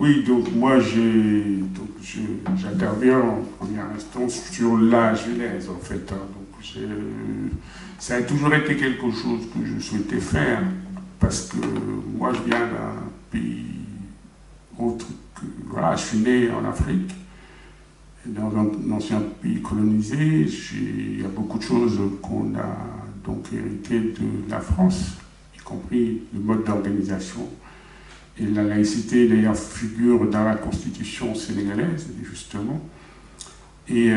Oui, donc moi j'interviens en première instance sur la Genèse en fait, hein. Ça a toujours été quelque chose que je souhaitais faire parce que moi je viens d'un pays autre que, voilà, je suis né en Afrique, dans un ancien pays colonisé. Il y a beaucoup de choses qu'on a donc héritées de la France, y compris le mode d'organisation. Et la laïcité, d'ailleurs, figure dans la constitution sénégalaise, justement. Et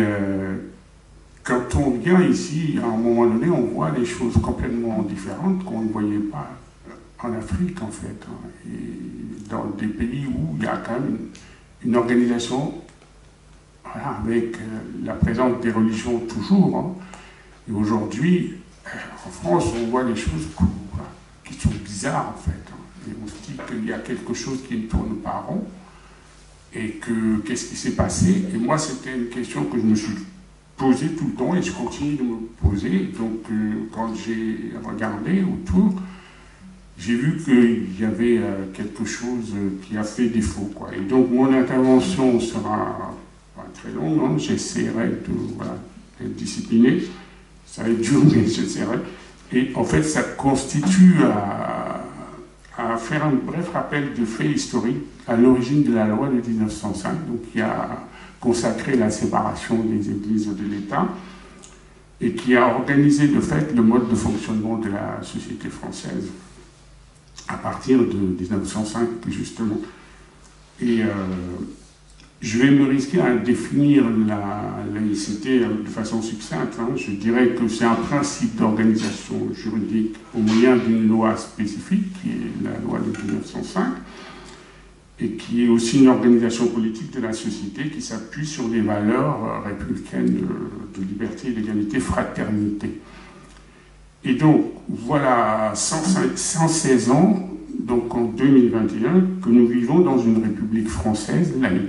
quand on vient ici, à un moment donné, on voit des choses complètement différentes qu'on ne voyait pas en Afrique, en fait, hein. Et dans des pays où il y a quand même une organisation, voilà, avec la présence des religions toujours, hein. Et aujourd'hui, en France, on voit des choses qui sont bizarres, en fait, hein. Et on se dit qu'il y a quelque chose qui ne tourne pas rond, et que qu'est-ce qui s'est passé. Et moi, c'était une question que je me suis posée tout le temps, et je continue de me poser. Donc, quand j'ai regardé autour, j'ai vu qu'il y avait quelque chose qui a fait défaut, quoi. Et donc, mon intervention sera pas très longue, hein. J'essaierai d'être discipliné. Ça va être dur, mais j'essaierai. Et en fait, ça constitue à faire un bref rappel de faits historiques à l'origine de la loi de 1905, donc qui a consacré la séparation des églises de l'État et qui a organisé de fait le mode de fonctionnement de la société française à partir de 1905, justement. Et je vais me risquer à définir la laïcité de façon succincte, hein. Je dirais que c'est un principe d'organisation juridique au moyen d'une loi spécifique, qui est la loi de 1905, et qui est aussi une organisation politique de la société qui s'appuie sur des valeurs républicaines de liberté, d'égalité, fraternité. Et donc, voilà 116 ans, donc en 2021, que nous vivons dans une république française laïque,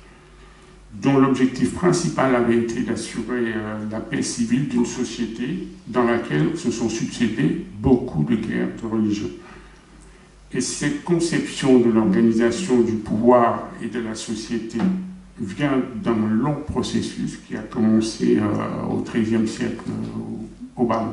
dont l'objectif principal avait été d'assurer la paix civile d'une société dans laquelle se sont succédés beaucoup de guerres de religion. Et cette conception de l'organisation du pouvoir et de la société vient d'un long processus qui a commencé au XIIIe siècle au Baron.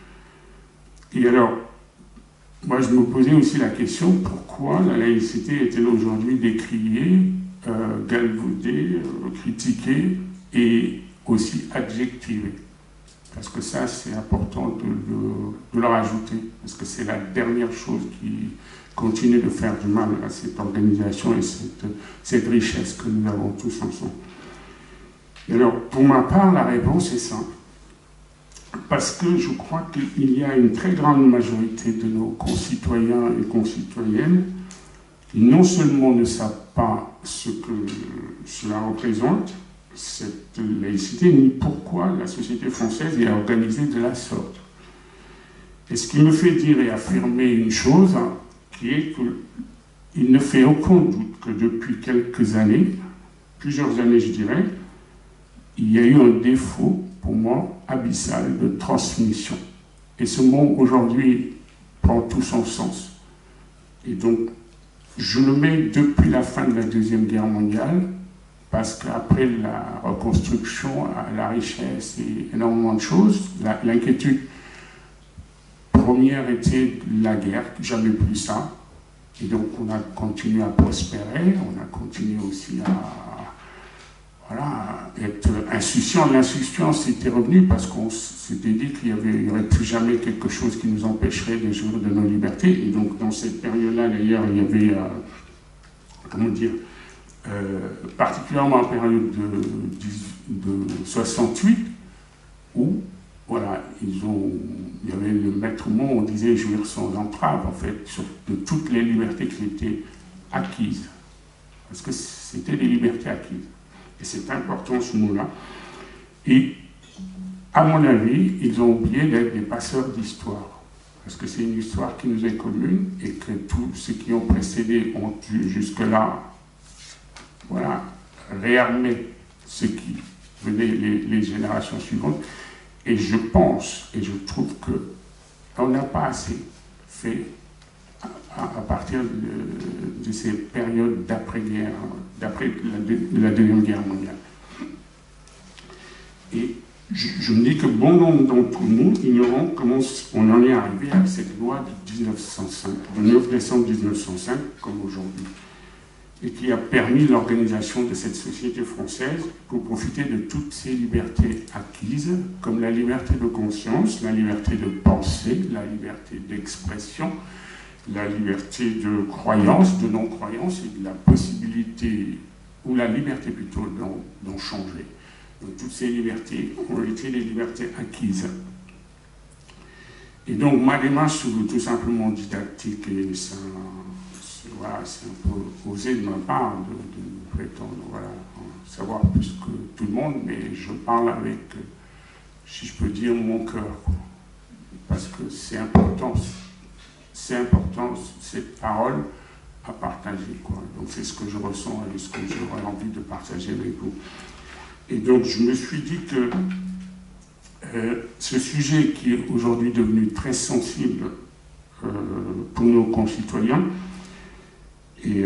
Et alors, moi je me posais aussi la question, pourquoi la laïcité est-elle aujourd'hui décriée, galvaudée, critiquée et aussi adjectivée? Parce que ça, c'est important de le rajouter, parce que c'est la dernière chose qui continue de faire du mal à cette organisation et cette richesse que nous avons tous ensemble. Et alors, pour ma part, la réponse est simple. Parce que je crois qu'il y a une très grande majorité de nos concitoyens et concitoyennes qui non seulement ne savent pas ce que cela représente, cette laïcité, ni pourquoi la société française est organisée de la sorte. Et ce qui me fait dire et affirmer une chose, hein, qui est qu'il ne fait aucun doute que depuis quelques années, plusieurs années je dirais, il y a eu un défaut, pour moi, abyssal de transmission. Et ce mot, aujourd'hui, prend tout son sens. Et donc, je le mets depuis la fin de la Deuxième Guerre mondiale, parce qu'après la reconstruction, la richesse et énormément de choses, l'inquiétude première était la guerre, jamais plus ça. Et donc, on a continué à prospérer, on a continué aussi à être insouciant. L'insouciance était revenue parce qu'on s'était dit qu'il n'y aurait plus jamais quelque chose qui nous empêcherait de jouir de nos libertés. Et donc, dans cette période-là, d'ailleurs, il y avait, particulièrement en période de 68, où, voilà, il y avait le maître mot, on disait jouir sans entrave, en fait, de toutes les libertés qui étaient acquises. Parce que c'était des libertés acquises. Et c'est important ce mot-là. Et, à mon avis, ils ont oublié d'être des passeurs d'histoire. Parce que c'est une histoire qui nous est commune et que tous ceux qui ont précédé ont dû jusque-là, voilà, réarmer ce qui venait les générations suivantes. Et je pense, et je trouve qu'on n'a pas assez fait à partir de ces périodes d'après-guerre, d'après la Deuxième Guerre mondiale. Et je me dis que bon nombre d'entre nous ignorons comment on en est arrivé à cette loi de 1905, le 9 décembre 1905, comme aujourd'hui, et qui a permis l'organisation de cette société française pour profiter de toutes ces libertés acquises, comme la liberté de conscience, la liberté de penser, la liberté d'expression, la liberté de croyance, de non-croyance, et de la possibilité, ou la liberté plutôt, d'en changer. Donc, toutes ces libertés ont été des libertés acquises. Et donc ma démarche tout simplement didactique, et ça, voilà, c'est un peu osé de ma part de prétendre voilà, savoir plus que tout le monde, mais je parle avec, si je peux dire, mon cœur, parce que c'est important cette parole à partager, quoi. Donc c'est ce que je ressens et ce que j'aurais envie de partager avec vous. Et donc je me suis dit que ce sujet qui est aujourd'hui devenu très sensible pour nos concitoyens, et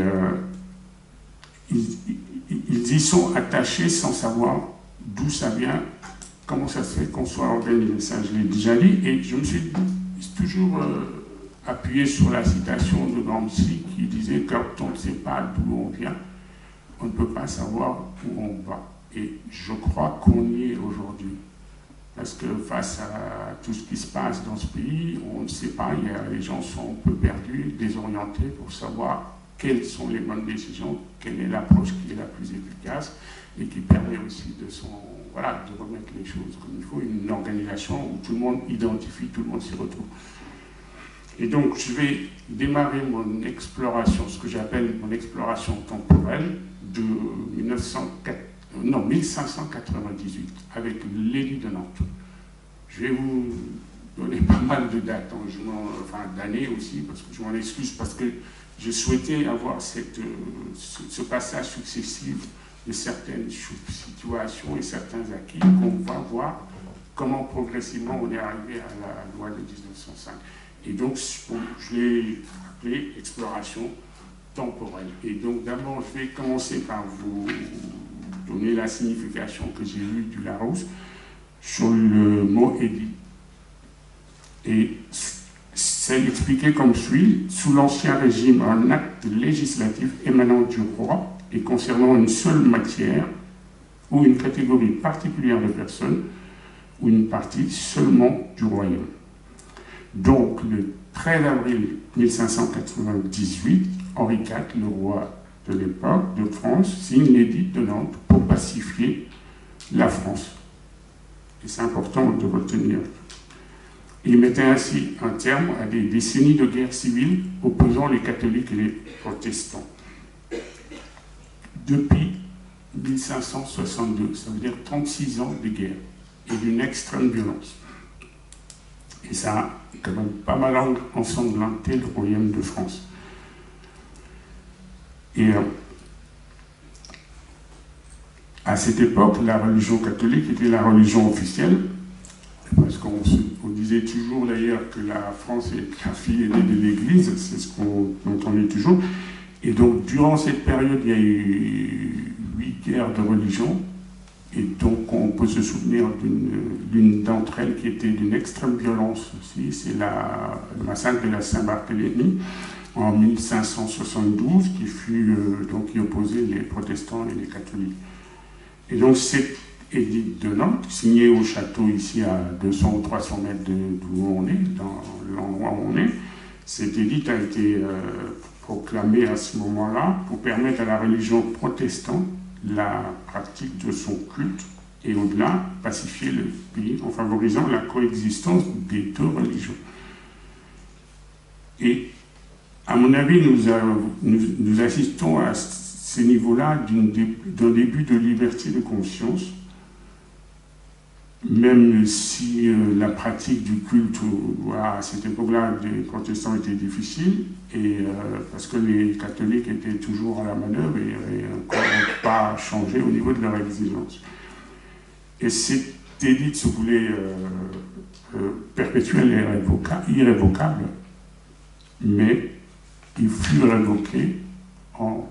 ils y sont attachés sans savoir d'où ça vient, comment ça se fait qu'on soit organisé. Ça, je l'ai déjà dit, et je me suis toujours appuyé sur la citation de Gramsci qui disait « Quand on ne sait pas d'où on vient, on ne peut pas savoir où on va ». Et je crois qu'on y est aujourd'hui. Parce que face à tout ce qui se passe dans ce pays, on ne sait pas, les gens sont un peu perdus, désorientés pour savoir quelles sont les bonnes décisions, quelle est l'approche qui est la plus efficace et qui permet aussi de remettre les choses comme il faut, une organisation où tout le monde identifie, tout le monde s'y retrouve. Et donc je vais démarrer mon exploration, ce que j'appelle mon exploration temporelle de 1598, avec l'édit de Nantes. Je vais vous donner pas mal de dates, d'années aussi, parce que je m'en excuse, parce que je souhaitais avoir ce passage successif de certaines situations et certains acquis qu'on va voir comment progressivement on est arrivé à la loi de 1905. Et donc, je l'ai appelé exploration temporelle. Et donc, d'abord, je vais commencer par vous donner la signification que j'ai eue du Larousse sur le mot édit. Et c'est expliqué comme suit: sous l'Ancien Régime, un acte législatif émanant du roi et concernant une seule matière ou une catégorie particulière de personnes ou une partie seulement du royaume. Donc, le 13 avril 1598, Henri IV, le roi de l'époque de France, signe l'édit de Nantes pour pacifier la France. Et c'est important de retenir. Il mettait ainsi un terme à des décennies de guerre civile opposant les catholiques et les protestants. Depuis 1562, ça veut dire 36 ans de guerre et d'une extrême violence. Et ça a quand même pas mal ensanglanté le royaume de France. Et à cette époque, la religion catholique était la religion officielle, parce qu'on disait toujours d'ailleurs que la France est la fille aînée de l'Église, c'est ce qu'on entendait toujours. Et donc, durant cette période, il y a eu 8 guerres de religion, et donc on peut se souvenir d'une d'entre elles qui était d'une extrême violence aussi, c'est le massacre de la Saint-Barthélemy en 1572, qui opposait les protestants et les catholiques. Et donc cet édit de Nantes, signé au château ici à 200 ou 300 mètres d'où on est, dans l'endroit où on est, cet édit a été proclamé à ce moment-là pour permettre à la religion protestante la pratique de son culte et au-delà pacifier le pays en favorisant la coexistence des deux religions. Et à mon avis, nous assistons à ces niveaux-là d'un début de liberté de conscience, même si la pratique du culte à cette époque-là des protestants était difficile, parce que les catholiques étaient toujours à la manœuvre et n'avaient encore pas changé au niveau de leur exigence. Et cet édit se voulait perpétuel et irrévocable, mais il fut révoqué en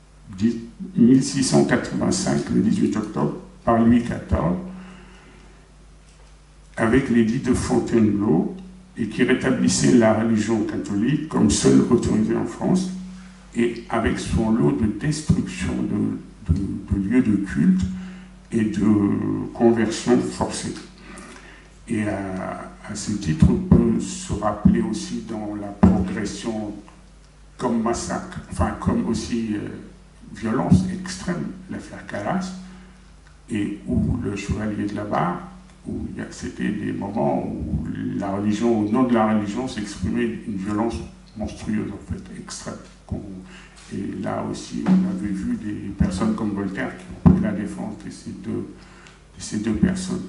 1685, le 18 octobre, par Louis XIV, avec l'édit de Fontainebleau, et qui rétablissait la religion catholique comme seule autorisée en France, et avec son lot de destruction de lieux de culte et de conversion forcée. Et à ce titre, on peut se rappeler aussi dans la progression comme massacre, enfin comme aussi violence extrême, l'affaire Calas, et où le chevalier de la Barre, où c'était des moments où la religion, au nom de la religion, s'exprimait une violence monstrueuse, en fait, extrême. Et là aussi, on avait vu des personnes comme Voltaire qui ont pris la défense de ces deux personnes.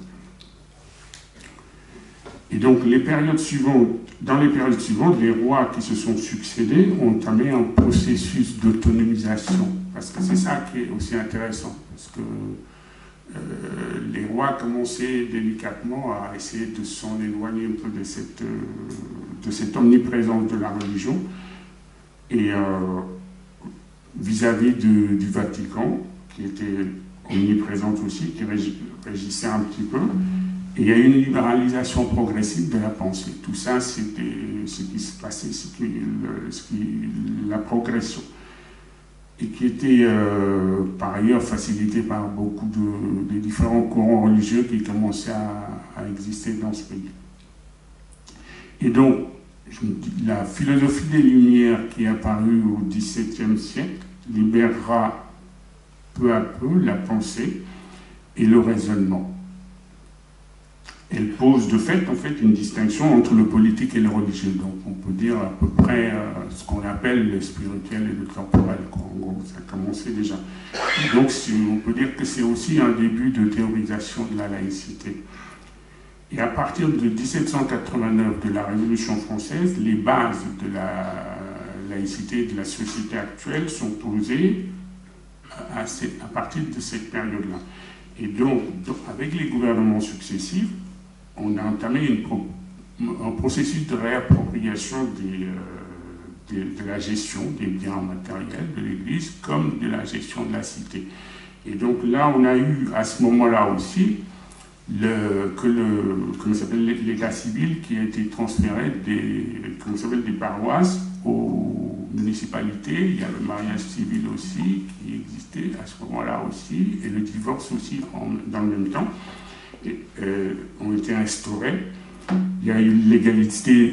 Et donc, dans les périodes suivantes, les rois qui se sont succédés ont entamé un processus d'autonomisation. Parce que c'est ça qui est aussi intéressant. Parce que les rois commençaient délicatement à essayer de s'en éloigner un peu de cette omniprésence de la religion. Et vis-à-vis du Vatican, qui était omniprésente aussi, qui régissait un petit peu. Et il y a eu une libéralisation progressive de la pensée. Tout ça, c'était ce qui se passait, la progression. Et qui était par ailleurs facilité par beaucoup de différents courants religieux qui commençaient à exister dans ce pays. Et donc, la philosophie des Lumières qui est apparue au XVIIe siècle libérera peu à peu la pensée et le raisonnement. Elle pose de fait, en fait, une distinction entre le politique et le religieux. Donc on peut dire à peu près ce qu'on appelle le spirituel et le temporel. En gros, ça a commencé déjà. Et donc on peut dire que c'est aussi un début de théorisation de la laïcité. Et à partir de 1789, de la Révolution française, les bases de la laïcité de la société actuelle sont posées à partir de cette période-là. Et donc, avec les gouvernements successifs, on a entamé un processus de réappropriation de la gestion des biens matériels de l'Église comme de la gestion de la cité. Et donc là, on a eu à ce moment-là aussi l'état civil qui a été transféré des paroisses aux municipalités. Il y a le mariage civil aussi qui existait à ce moment-là aussi, et le divorce aussi dans le même temps. Ont été instaurés. Il y a eu l'égalité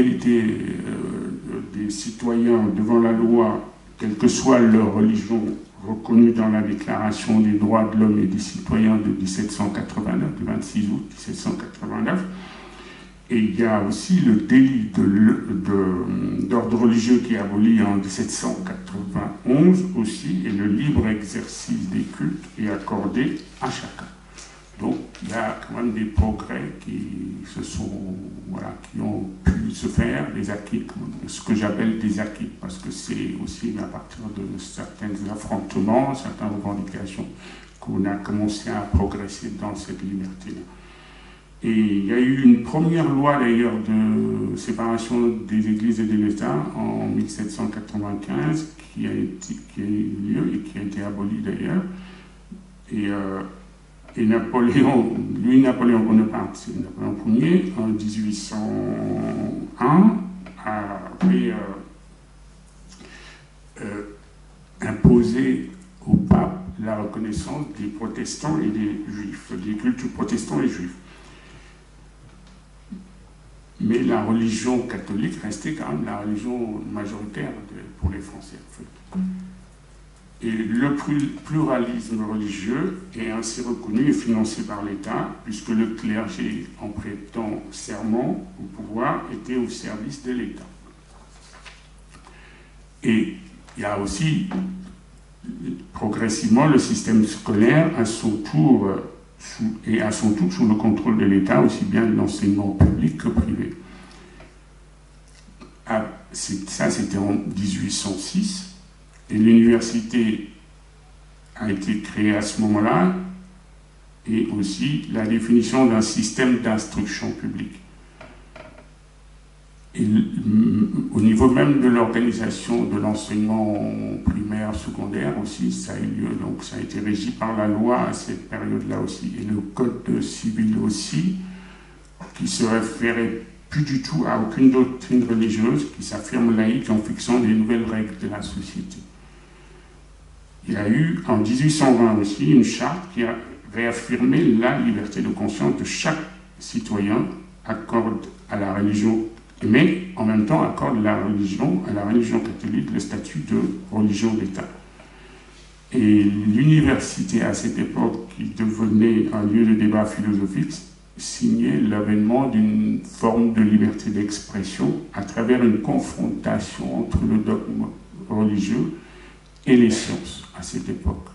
des citoyens devant la loi, quelle que soit leur religion, reconnue dans la Déclaration des droits de l'homme et des citoyens de 1789, du 26 août 1789. Et il y a aussi le délit d'ordre religieux qui est aboli en 1791 aussi, et le libre exercice des cultes est accordé à chacun. Donc, il y a quand même des progrès qui ont pu se faire, des acquis, ce que j'appelle des acquis, parce que c'est aussi à partir de certains affrontements, certaines revendications, qu'on a commencé à progresser dans cette liberté-là. Et il y a eu une première loi d'ailleurs de séparation des églises et de l'État en 1795 qui a eu lieu et qui a été abolie d'ailleurs. Et Napoléon Bonaparte, c'est Napoléon Ier, en 1801, avait imposé au pape la reconnaissance des protestants et des juifs, des cultes protestants et juifs. Mais la religion catholique restait quand même la religion majoritaire pour les Français, en fait. Et le pluralisme religieux est ainsi reconnu et financé par l'État, puisque le clergé, en prêtant serment au pouvoir, était au service de l'État. Et il y a aussi, progressivement, le système scolaire, à son tour sous le contrôle de l'État, aussi bien l'enseignement public que privé. Ça, c'était en 1806. Et l'université a été créée à ce moment-là, et aussi la définition d'un système d'instruction publique. Et au niveau même de l'organisation de l'enseignement primaire, secondaire aussi, ça a eu lieu. Donc ça a été régi par la loi à cette période-là aussi. Et le code civil aussi, qui se référait plus du tout à aucune doctrine religieuse, qui s'affirme laïque en fixant des nouvelles règles de la société. Il y a eu en 1820 aussi une charte qui a réaffirmé la liberté de conscience de chaque citoyen, accorde à la religion, mais en même temps accorde à la religion catholique le statut de religion d'État. Et l'université à cette époque, qui devenait un lieu de débat philosophique, signait l'avènement d'une forme de liberté d'expression à travers une confrontation entre le dogme religieux et les sciences à cette époque.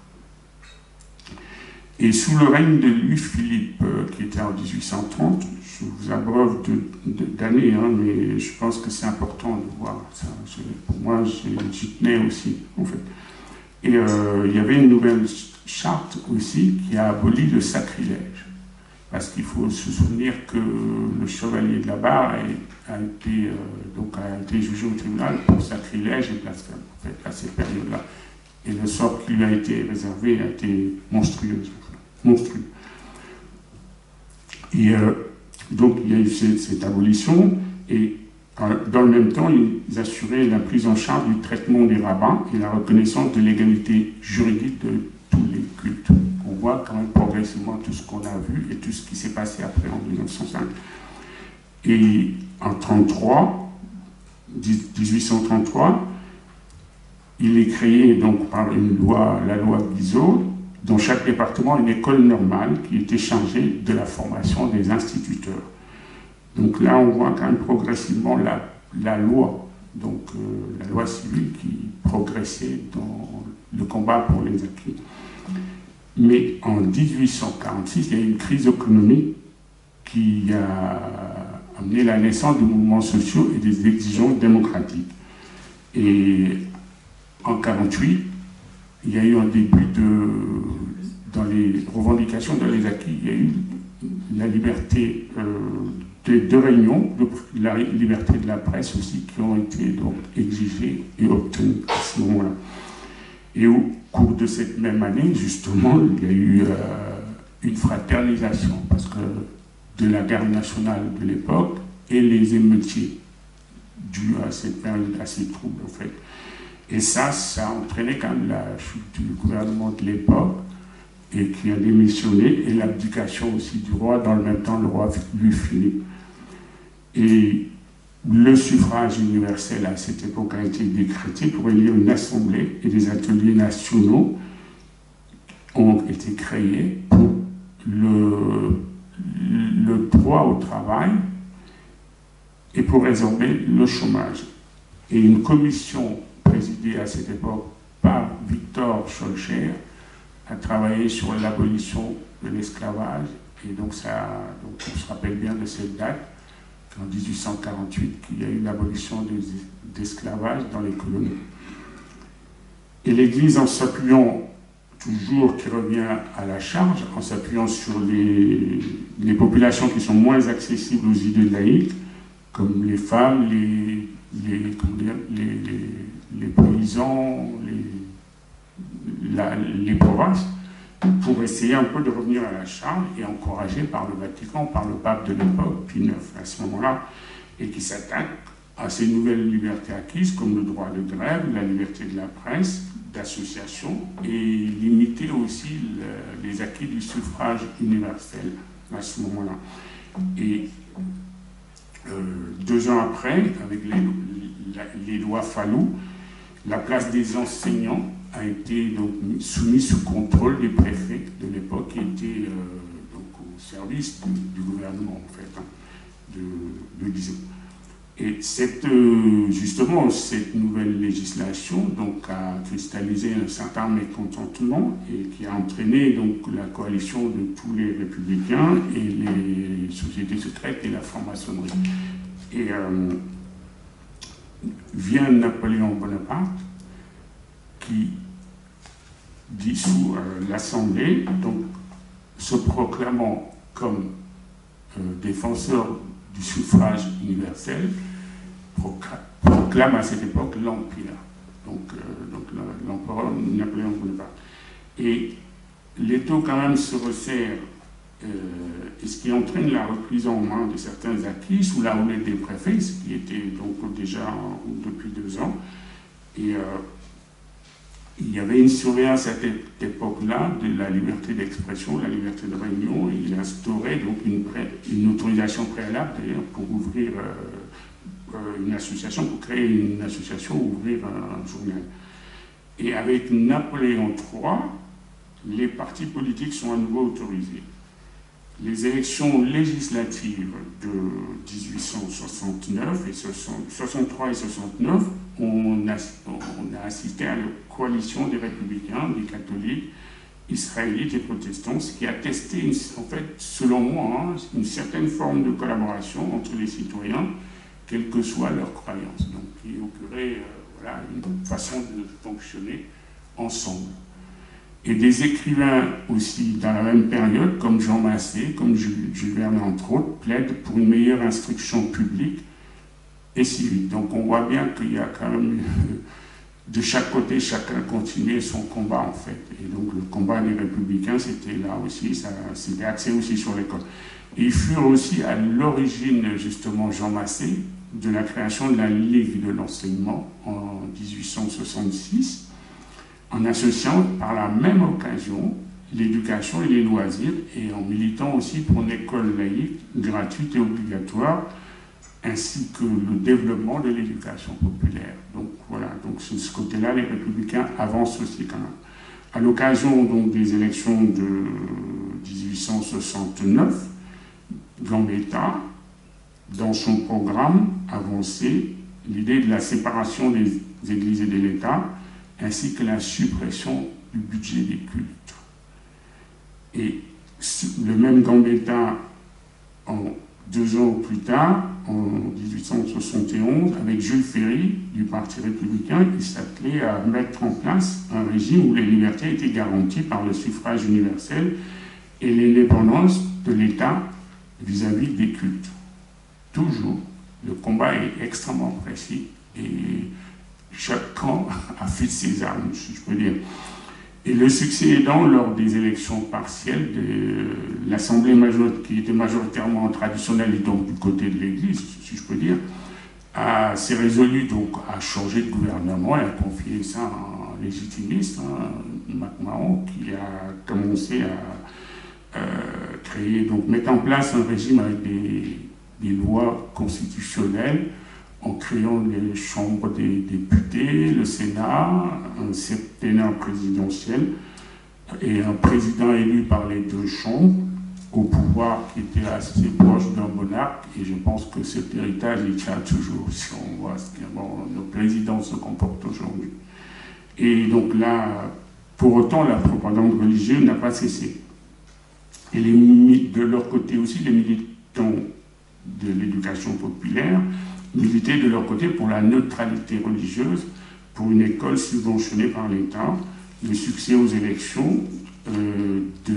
Et sous le règne de Louis-Philippe, qui était en 1830, je vous abreuve d'années, hein, mais je pense que c'est important de voir ça. Pour moi, j'y tenais aussi, en fait. Et il y avait une nouvelle charte aussi qui a aboli le sacrilège. Parce qu'il faut se souvenir que le chevalier de la Barre a été jugé au tribunal pour sacrilège et blasphème, en fait, à cette période-là. Et le sort qui lui a été réservé a été monstrueux. Et donc il y a eu cette abolition, et dans le même temps, ils assuraient la prise en charge du traitement des rabbins et la reconnaissance de l'égalité juridique de tous les cultes. On voit quand même progressivement tout ce qu'on a vu et tout ce qui s'est passé après en 1905. Et en 1833, il est créé donc par la loi Guizot, dans chaque département une école normale qui était chargée de la formation des instituteurs. Donc là, on voit quand même progressivement la loi, donc la loi civile qui progressait dans le combat pour les acquis. Mais en 1846, il y a eu une crise économique qui a amené la naissance de mouvements sociaux et des exigences démocratiques. Et en 1948, il y a eu un début dans les revendications, dans les acquis, il y a eu la liberté de réunion, la liberté de la presse aussi, qui ont été donc exigées et obtenues à ce moment-là. Et au cours de cette même année, justement, il y a eu une fraternisation, parce que de la garde nationale de l'époque et les émeutiers dus à cette période assez trouble, en fait. Et ça a entraîné quand même la chute du gouvernement de l'époque, et qui a démissionné, et l'abdication aussi du roi, dans le même temps, le roi Louis-Philippe. Et le suffrage universel à cette époque a été décrété pour élire une assemblée, et des ateliers nationaux ont été créés pour le droit au travail et pour résorber le chômage. Et une commission présidée à cette époque par Victor Schœlcher a travaillé sur l'abolition de l'esclavage, et donc on se rappelle bien de cette date, en 1848, qu'il y a eu l'abolition d'esclavage dans les colonies. Et l'Église, en s'appuyant, toujours qui revient à la charge, en s'appuyant sur les populations qui sont moins accessibles aux idées laïques, comme les femmes, les paysans, les provinces, pour essayer un peu de revenir à la charge, et encouragé par le Vatican, par le pape de l'époque, Pie IX à ce moment-là, et qui s'attaque à ces nouvelles libertés acquises, comme le droit de grève, la liberté de la presse, d'association, et limiter aussi les acquis du suffrage universel à ce moment-là. Et 2 ans après, avec les lois Fallou, la place des enseignants a été donc soumise sous contrôle des préfets de l'époque, qui étaient donc au service du gouvernement, en fait, de Guizot. Et justement, cette nouvelle législation donc, a cristallisé un certain mécontentement, et qui a entraîné donc, la coalition de tous les républicains et les sociétés secrètes et la franc-maçonnerie. Et vient Napoléon Bonaparte, qui dissout l'Assemblée, donc se proclamant comme défenseur du suffrage universel, proclame à cette époque l'Empire. Donc l'empereur Napoléon Bonaparte. Et l'étau quand même se resserre, et ce qui entraîne la reprise en main de certains acquis sous la houlette des préfets, ce qui était donc déjà depuis 2 ans. Et il y avait une surveillance à cette époque-là de la liberté d'expression, la liberté de réunion, et il instaurait donc une autorisation préalable d'ailleurs pour ouvrir une association, pour créer une association, ouvrir un journal. Et avec Napoléon III, les partis politiques sont à nouveau autorisés. Les élections législatives de 1869 et 63 et 69, on a assisté à la coalition des républicains, des catholiques, israélites et protestants, ce qui a attesté, en fait, selon moi, une certaine forme de collaboration entre les citoyens, quelle que soit leur croyance. Donc, il augurait voilà, une façon de fonctionner ensemble. Et des écrivains aussi dans la même période, comme Jean Massé, comme Jules Verne entre autres, plaident pour une meilleure instruction publique et civique. Donc on voit bien qu'il y a quand même, de chaque côté, chacun continuait son combat en fait. Et donc le combat des républicains, c'était là aussi, c'était axé aussi sur l'école. Et ils furent aussi à l'origine, justement, Jean Massé, de la création de la Ligue de l'enseignement en 1866, en associant par la même occasion l'éducation et les loisirs et en militant aussi pour une école laïque, gratuite et obligatoire, ainsi que le développement de l'éducation populaire. Donc voilà, donc sur ce côté-là, les républicains avancent aussi quand même. À l'occasion donc des élections de 1869, Gambetta, dans son programme, avançait l'idée de la séparation des églises et de l'État, ainsi que la suppression du budget des cultes. Et le même Gambetta, 2 ans plus tard, en 1871, avec Jules Ferry du Parti républicain, il s'attelait à mettre en place un régime où les libertés étaient garanties par le suffrage universel et l'indépendance de l'État vis-à-vis des cultes. Toujours, le combat est extrêmement précis et chaque camp a fait ses armes, si je peux dire. Et le succès aidant, lors des élections partielles de l'Assemblée qui était majoritairement traditionnelle et donc du côté de l'Église, si je peux dire, s'est résolu donc à changer de gouvernement et à confier ça à un légitimiste, MacMahon, qui a commencé à mettre en place un régime avec des lois constitutionnelles, en créant les chambres des députés, le Sénat, un septennat présidentiel et un président élu par les 2 chambres, au pouvoir qui était assez proche d'un monarque. Et je pense que cet héritage, il tient toujours, si on voit comment nos présidents se comportent aujourd'hui. Et donc là, pour autant, la propagande religieuse n'a pas cessé. Et de leur côté aussi, les militants de l'éducation populaire militaient de leur côté pour la neutralité religieuse, pour une école subventionnée par l'État. Le succès aux élections de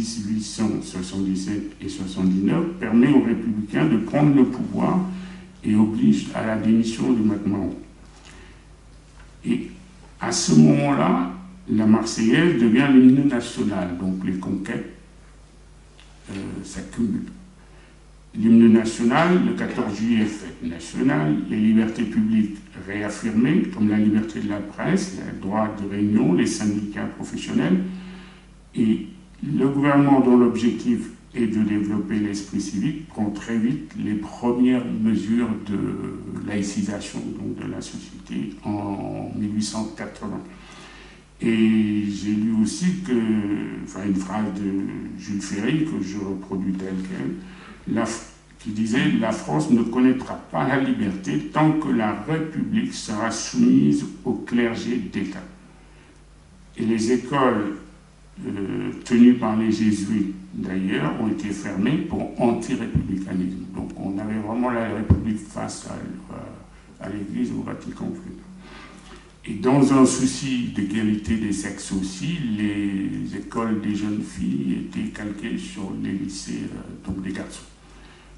1877 et 79 permet aux républicains de prendre le pouvoir et oblige à la démission de MacMahon. Et à ce moment-là, la Marseillaise devient l'hymne national, donc les conquêtes s'accumulent. L'hymne national, le 14 juillet, fête nationale, les libertés publiques réaffirmées, comme la liberté de la presse, le droit de réunion, les syndicats professionnels, et le gouvernement dont l'objectif est de développer l'esprit civique prend très vite les premières mesures de laïcisation donc de la société en 1880. Et j'ai lu aussi une phrase de Jules Ferry que je reproduis telle quelle, qui disait « La France ne connaîtra pas la liberté tant que la République sera soumise au clergé d'État. » Et les écoles tenues par les jésuites, d'ailleurs, ont été fermées pour anti-républicanisme. Donc on avait vraiment la République face à l'Église, au Vatican. Et dans un souci d'égalité des sexes aussi, les écoles des jeunes filles étaient calquées sur les lycées donc des garçons.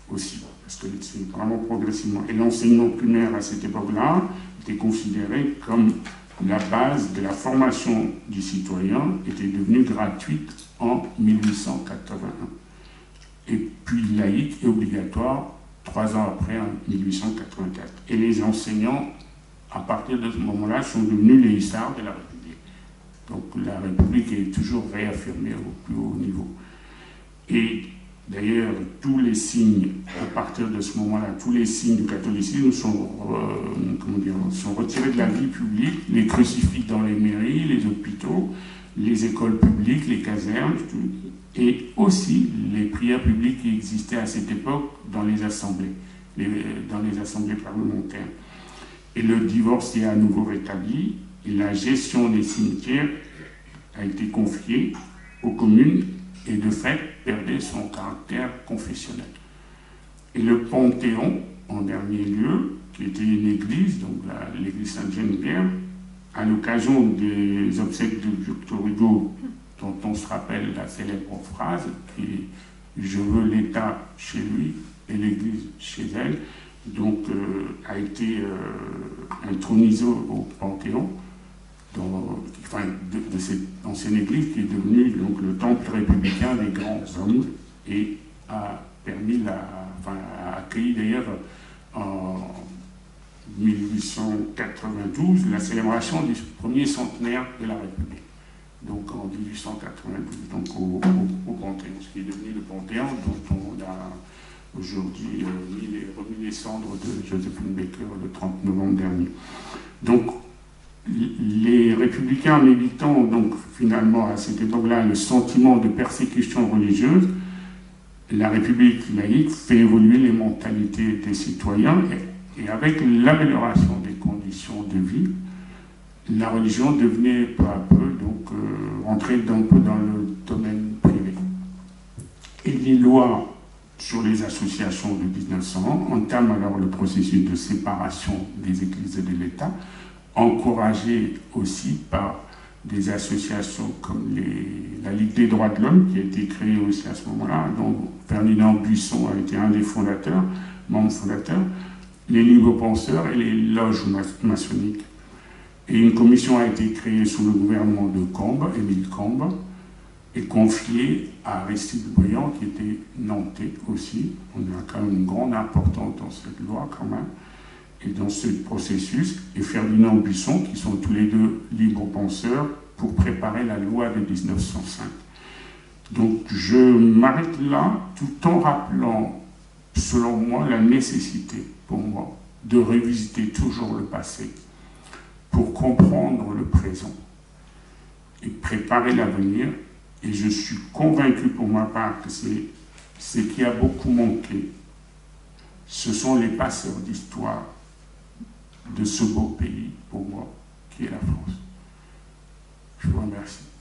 aussi, parce que c'est vraiment progressivement. Et l'enseignement primaire à cette époque-là était considéré comme la base de la formation du citoyen, était devenue gratuite en 1881. Et puis laïque et obligatoire 3 ans après, en 1884. Et les enseignants, à partir de ce moment-là, sont devenus les hussards de la République. Donc la République est toujours réaffirmée au plus haut niveau. Et d'ailleurs, tous les signes, à partir de ce moment-là, tous les signes du catholicisme sont retirés de la vie publique, les crucifix dans les mairies, les hôpitaux, les écoles publiques, les casernes, et aussi les prières publiques qui existaient à cette époque dans les assemblées parlementaires. Et le divorce est à nouveau rétabli, et la gestion des cimetières a été confiée aux communes et de fait perdait son caractère confessionnel. Et le Panthéon, en dernier lieu, qui était une église, donc l'église Sainte-Geneviève, à l'occasion des obsèques de Victor Hugo, dont on se rappelle la célèbre phrase qui est « Je veux l'État chez lui et l'Église chez elle », donc a été intronisé au Panthéon de cette ancienne église qui est devenue donc, le temple républicain des grands hommes et a permis a accueilli d'ailleurs en 1892 la célébration du premier centenaire de la République. Donc en 1892, donc au Panthéon, ce qui est devenu le Panthéon, dont on a aujourd'hui remis les cendres de Joséphine Baker le 30 novembre dernier. Donc les républicains militant, donc finalement à cette époque-là, le sentiment de persécution religieuse, la République laïque fait évoluer les mentalités des citoyens et avec l'amélioration des conditions de vie, la religion devenait peu à peu, donc entrait un peu dans le domaine privé. Et les lois sur les associations de 1900 entament alors le processus de séparation des églises et de l'État, encouragé aussi par des associations comme la Ligue des droits de l'homme, qui a été créée aussi à ce moment-là, dont Ferdinand Buisson a été un des fondateurs, membre fondateur, les libres-penseurs et les loges maçonniques. Et une commission a été créée sous le gouvernement de Combes, Émile Combes, et confiée à Aristide Briand, qui était nantais aussi. On a quand même une grande importance dans cette loi quand même, et dans ce processus, et Ferdinand Buisson, qui sont tous les deux libres penseurs, pour préparer la loi de 1905. Donc je m'arrête là, tout en rappelant, selon moi, la nécessité pour moi de revisiter toujours le passé pour comprendre le présent et préparer l'avenir. Et je suis convaincu pour ma part que c'est ce qui a beaucoup manqué. Ce sont les passeurs d'histoire de ce beau pays, pour moi, qui est la France. Je vous remercie.